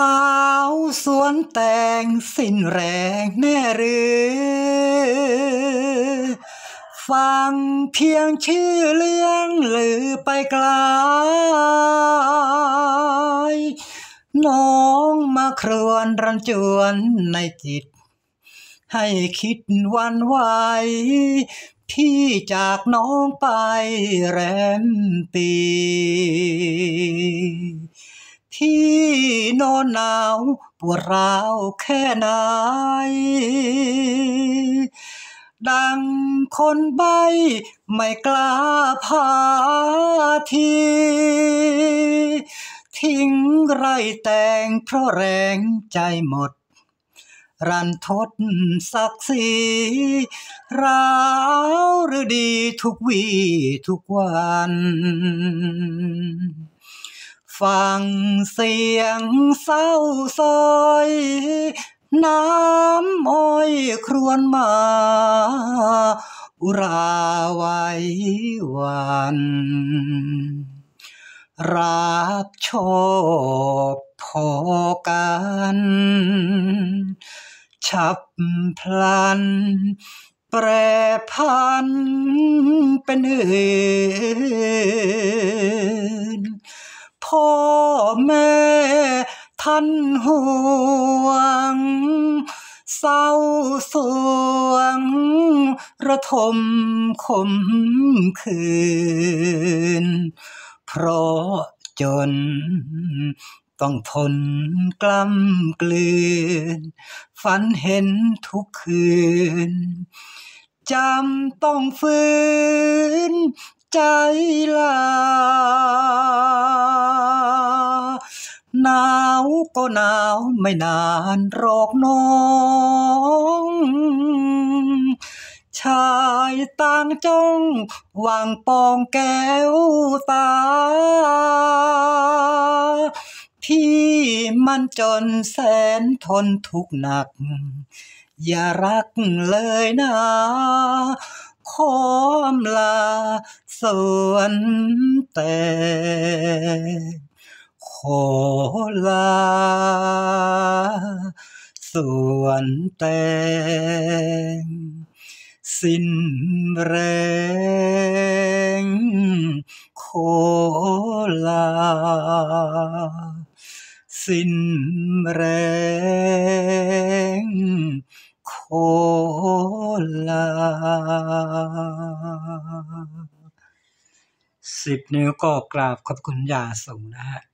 าวสวนแต่งสิ้นแรงแน่หรือฟังเพียงชื่อเรื่องลือไปไกลน้องมาครวญรันจวนในจิตให้คิดวันไหวพี่จากน้องไปแรมปีพี่นอนหนาวปวดร้าวแค่ไหนดังคนใบ้ไม่กล้าพาทีทิ้งไรแต่งเพราะแรงใจหมดรันทดศักดิ์ศรีร้าวหรือดีทุกวีทุกวันฟังเสียงเศร้าซอยน้ำอ้อยครวญมาอุราไว้วันรักชอบพอกันฉับพลันแปรพันเป็นอื่นพ่อแม่ท่านห่วงเศร้าสวงระทมขมขื่นเพราะจนต้องทนกล้ำกลืนฝันเห็นทุกคืนจำต้องฝืนใจลาหนาวก็หนาวไม่นานหรอกน้องชายต่างจ้องวางปองแก้วตาพี่มันจนแสนทนทุกข์หนักอย่ารักเลยนะขออำลาสวนแต่ขอลาสวนแต่สิ้นแรงขอลาสิ้นแรงขอลา10 นิ้วก็กราบขอบคุณอย่างสูงนะฮะ